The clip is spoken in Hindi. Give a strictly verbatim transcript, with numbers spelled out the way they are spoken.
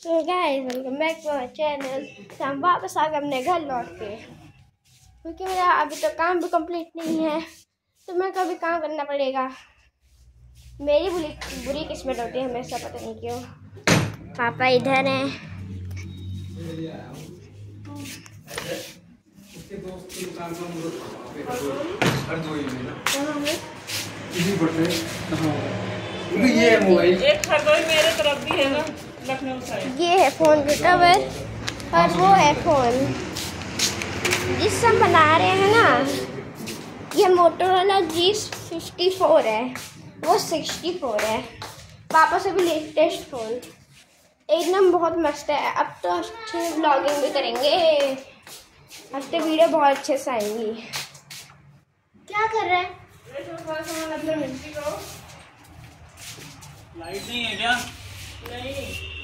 तो guys welcome back to our channel. तो हम वापस आ गए अपने घर लौट के, क्योंकि मेरा अभी तो काम भी कंप्लीट नहीं है, तो मैं कभी काम करना पड़ेगा। मेरी बुरी बुरी किस्मत होती है हमेशा, पता नहीं क्यों। पापा इधर हैं। ये मोबाइल एक खरगोश मेरे तरफ भी है ना, लखनऊ साइड। ये है फोन का कवर और वो है फोन जिससे हम बना रहे हैं ना। ये मोटोरोला जी फिफ्टी फोर है, वो सिक्सटी फोर है। पापा से भी लेटेस्ट फोन, एकदम बहुत मस्त है। अब तो अच्छे व्लॉगिंग भी करेंगे, अब तो वीडियो बहुत अच्छे से आएंगी। क्या कर रहे हैं? लाइट नहीं है क्या? नहीं।